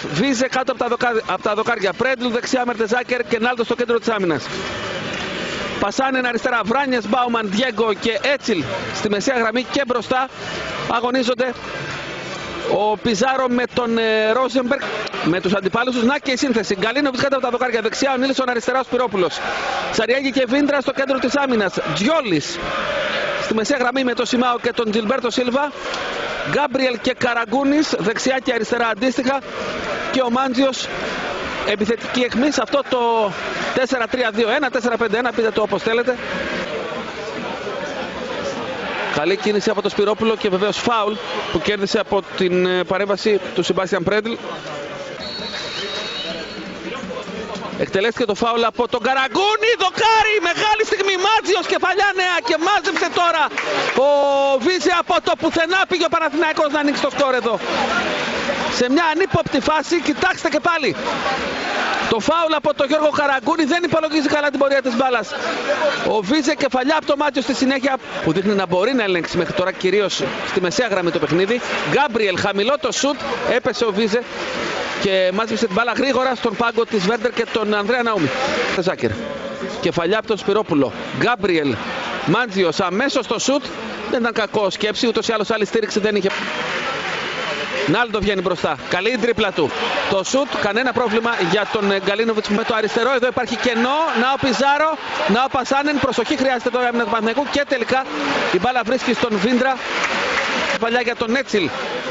Βίζε κάτω από τα δοκάρια. Πρέντλ δεξιά, Μερτεζάκερ και Νάλτο στο κέντρο της άμυνας. Πασάνεν αριστερά, Βράνιες, Μπάουμαν, Διέγκο και Έτσιλ στη μεσαία γραμμή και μπροστά αγωνίζονται ο Πιζάρο με τον Ρόζεμπεργκ, με τους αντιπάλους τους. Να και η σύνθεση. Γκαλίνοβιτς κάτω από τα δοκάρια. Δεξιά ο Νίλσον, αριστερά ο Σπυρόπουλος. Τσαριέγγι και Βίντρα στο κέντρο της άμυνας. Τζιόλης στη μεσαία γραμμή με τον Σιμάο και τον Τζιλμπέρτο Σίλβα. Γκάμπριελ και Καραγκούνης δεξιά και αριστερά αντίστοιχα. Και ο Μάντζιος επιθετική αιχμή σε αυτό το 4-3-2-1, 4-5-1, πείτε το όπως θέλετε. Καλή κίνηση από τον Σπυρόπουλο και βεβαίως φάουλ που κέρδισε από την παρέμβαση του Σεμπάστιαν Πρέντλ. Εκτελέστηκε το φάουλ από τον Καραγκούνη, δοκάρι, μεγάλη στιγμή, Μάτζιος, κεφαλιά νέα και μάζεψε τώρα ο Βίζε από το πουθενά. Πήγε ο Παναθηναϊκός να ανοίξει το σκορ εδώ. Σε μια ανύποπτη φάση, κοιτάξτε και πάλι. Το φάουλ από τον Γιώργο Καραγκούνη δεν υπολογίζει καλά την πορεία της μπάλας. Ο Βίζε κεφαλιά από το Μάτζιο στη συνέχεια που δείχνει να μπορεί να ελέγξει μέχρι τώρα κυρίως στη μεσαία γραμμή το παιχνίδι. Γκάμπριελ, χαμηλό το σουτ, έπεσε ο Βίζε και μάζεψε την μπάλα γρήγορα στον πάγκο της Βέρντερ και τον Ανδρέα Ναούμι. Ζάκερ. Κεφαλιά από τον Σπυρόπουλο. Γκάμπριελ, Μάντζιος αμέσως στο σουτ. Δεν ήταν κακό σκέψη, ούτως ή άλλως άλλη στήριξη δεν είχε. Νάλντο βγαίνει μπροστά. Καλή η τρίπλα του. Το σουτ, κανένα πρόβλημα για τον Γκαλίνοβιτς με το αριστερό. Εδώ υπάρχει κενό. Να ο Πιζάρο, να ο Πασάνεν. Προσοχή χρειάζεται τώρα άμυνα του Παναθηναϊκού. Και τελικά η μπάλα βρίσκει στον Βίντρα. Παλιά για τον Έτσιλ.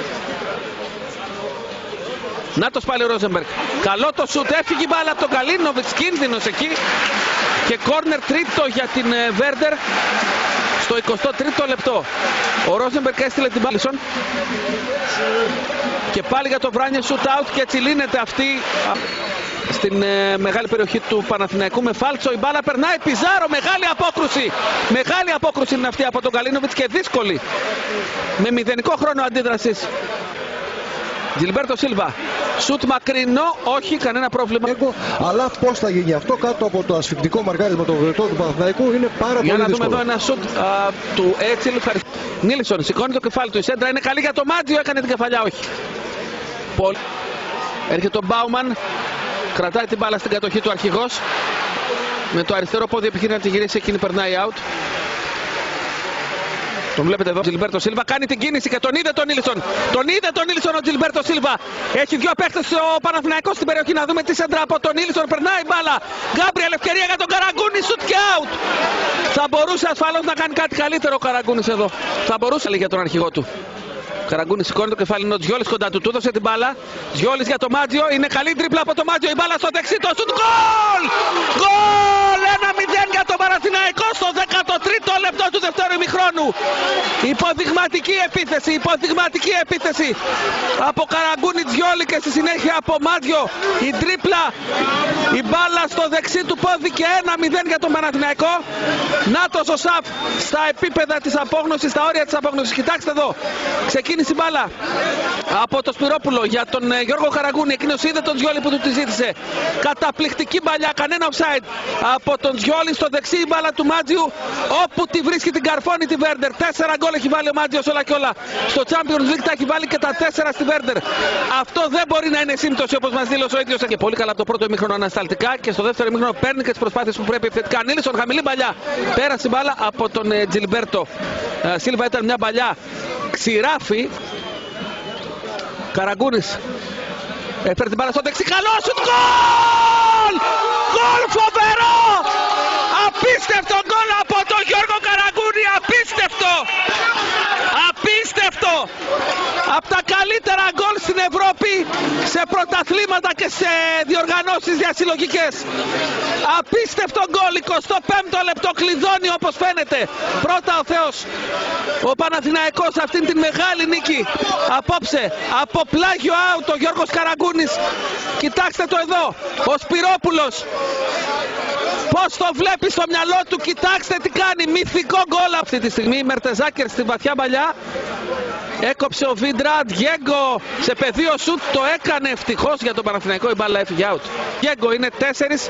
Νάτος πάλι ο Ρόζεμπεργκ. Καλό το σουτ. Έφυγε η μπάλα από τον Γκαλίνοβιτς. Κίνδυνος εκεί. Και κόρνερ τρίτο για την Βέρντερ. Στο 23ο λεπτό. Ο Ρόζεμπεργκ έστειλε την μπάλα. Και πάλι για το Βράνιε shoot out και έτσι λύνεται αυτή στην μεγάλη περιοχή του Παναθηναϊκού με φάλτσο. Η μπάλα περνάει, Πιζάρο, μεγάλη απόκρουση. Μεγάλη απόκρουση είναι αυτή από τον Γκαλίνοβιτς και δύσκολη. Με μηδενικό χρόνο αντίδρασης. Τζιλμπέρτο Σίλβα. Σουτ μακρινό, όχι, κανένα πρόβλημα. Αλλά πώς θα γίνει αυτό κάτω από το ασφυκτικό μαρκάρισμα των βρετών του Παναθηναϊκού είναι πάρα πολύ δύσκολο. Για να δούμε εδώ ένα σουτ του Έτσιλ. Νίλσον σηκώνει το κεφάλι του. Η σέντρα είναι καλή για το Μάτζιο, έκανε την κεφαλιά, όχι. Πολύ. Έρχεται ο Μπάουμαν. Κρατάει την μπάλα στην κατοχή του αρχηγός. Με το αριστερό πόδι επιχειρεί να τη γυρίσει, εκείνη περνάει out. Τον βλέπετε εδώ, Τζιλμπέρτο Σίλβα κάνει την κίνηση και τον είδε τον Νίλσον. Τον είδε τον Νίλσον ο Τζιλμπέρτο Σίλβα. Έχει δύο παίκτες ο Παναθηναϊκός στην περιοχή. Να δούμε τι σέντρα από τον Νίλσον. Περνάει η μπάλα. Γκάμπριελ, ευκαιρία για τον Καραγκούνη. Σουτ και out. Θα μπορούσε ασφαλώς να κάνει κάτι καλύτερο ο Καραγκούνης εδώ. Θα μπορούσε για τον αρχηγό του. Καραγκούνης σηκώνει το κεφάλι, είναι ο Τζιόλης κοντά του. Του έδωσε την μπάλα. Τζιόλης για το Μάτζιο. Είναι καλή τρίπλα από το Μάτζιο. Η μπάλα στο δεξί. Το σουτ. Γκολ! Γκολ! 1-0 για τον Παναθηναϊκό στο 13ο λεπτό του δεύτερου ημιχρόνου. Υποδειγματική επίθεση. Υποδειγματική επίθεση από Καραγκούνη, Τζιόλη και στη συνέχεια από Μάτζιο. Η τρίπλα. Η μπάλα στο δεξί του πόδι και 1-0 για τον Παναθηναϊκό. Νάτος ο Σαφ στα επίπεδα της απόγνωσης, στα όρια της απόγνωσης. Κοιτάξτε εδώ. Ξεκίνησε η μπάλα από το Σπυρόπουλο για τον Γιώργο Καραγκούνη. Εκείνος είδε τον Τζιόλη που του τη ζήτησε. Καταπληκτική μπαλιά, κανένα offside από τον Τζιόλη στο δεξί. Η μπάλα του Μάτζιου όπου τη βρίσκει, την καρφώνει τη Βέρντερ. 4 γκολ έχει βάλει ο Μάτζιος όλα και όλα. Στο Champions League τα έχει βάλει και τα 4 στη Βέρντερ. Αυτό δεν μπορεί να είναι σύμπτωση όπως μας δήλωσε ο ίδιος. Και πολύ καλά από το πρώτο ημίχρονο ανασταλτικά και στο δεύτερο ημίχρονο παίρνει και τις προσπάθειες που πρέπει επιθετικά. Νίλσον, χαμηλή μπαλιά. Πέρασε η μπάλα από τον Τζιλμπέρτο Σίλβα. Ήταν μια μπαλιά ξηράφι. Καραγκούνης έφερε την μπάλα στο δεξί. Καλό σουτ. Γκολ! Γκολ φοβερό! Απίστευτο γκολ από τον Γιώργο Καραγκούνη. Απίστευτο! Απίστευτο! Από τα καλύτερα γκολ στην Ευρώπη σε πρωταθλήματα και σε διοργανώσεις διασυλλογικές. Απίστευτο γκολ. 25ο λεπτό κλειδώνει όπως φαίνεται. Πρώτα ο Θεός. Ο Παναθηναϊκός αυτήν την μεγάλη νίκη απόψε από πλάγιο out ο Γιώργος Καραγκούνης. Κοιτάξτε το εδώ. Ο Σπυρόπουλος. Πώς το βλέπει στο μυαλό του. Κοιτάξτε τι κάνει. Μυθικό γκολ αυτή τη στιγμή. Μερτεζάκερ στην βαθιά παλιά. Έκοψε ο Βίντρα. Διέγκο σε πεδίο σουτ. Το έκανε ευτυχώς για τον Παναθηναϊκό. Η μπάλα έφυγε out. Διέγκο είναι 4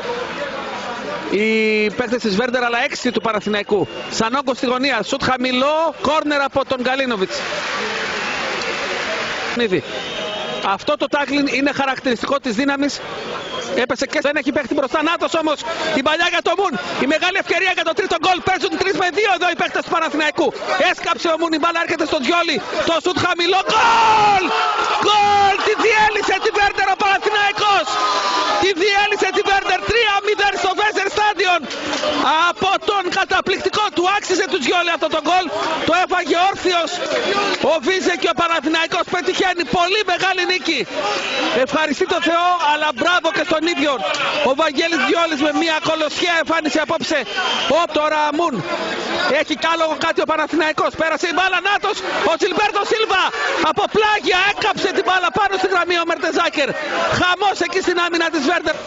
οι παίκτες της Βέρντερ αλλά 6 του Παναθηναϊκού. Σαν όγκο στη γωνία. Σουτ χαμηλό. Κόρνερ από τον Γκαλίνοβιτς. Αυτό το tackling είναι χαρακτηριστικό της δύναμης. Έπεσε και δεν έχει παίχτη μπροστά. Νάτος όμως η παλιά για το Μουν. Η μεγάλη ευκαιρία για το τρίτο γκολ. Παίζουν 3-2 εδώ οι παίχτες του Παναθηναϊκού. Έσκαψε ο Μουν, η μπάλα έρχεται στο Διόλι. Το σουτ χαμηλό. Γκολ! Γκολ! Τη διέλυσε την Βέρντερ ο Παναθηναϊκός. Τη διέλυσε την Βέρντερ 3-0 στο Βέζερ Στάντιον. Από τον καταπληκτικό του άξιζε του Διόλι αυτό το γκολ. Το έφαγε όρθιος ο Βίζε και ο Παναθηναϊκός πετυχαίνει πολύ μεγάλη νίκη. Ευχαριστεί το Θεό, αλλά μπράβο και στον ίδιο. Ο Βαγγέλης Διόλης με μια κολοσιαία εμφάνιση απόψε. Τώρα Μουν. Έχει κι άλλο κάτι ο Παναθηναϊκός. Πέρασε η μπάλα, Νάτος. Ο Τζιλμπέρτο Σίλβα από πλάγια έκαψε την μπάλα πάνω στη γραμμή ο Μερτεζάκερ. Χαμός εκεί στην άμυνα της Βέρντερ.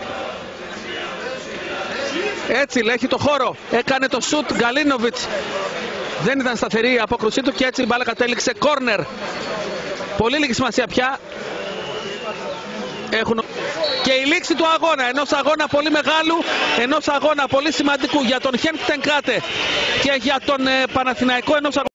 Έτσι έχει το χώρο. Έκανε το σουτ Γκαλίνοβιτς. Δεν ήταν σταθερή η απόκρουσή του και έτσι η μπάλα κατέληξε κόρνερ. Πολύ λίγη σημασία πια. Έχουν και η λήξη του αγώνα, ενός αγώνα πολύ μεγάλου, ενός αγώνα πολύ σημαντικού για τον Χένκ Τενκάτε και για τον Παναθηναϊκό, ενός αγώνα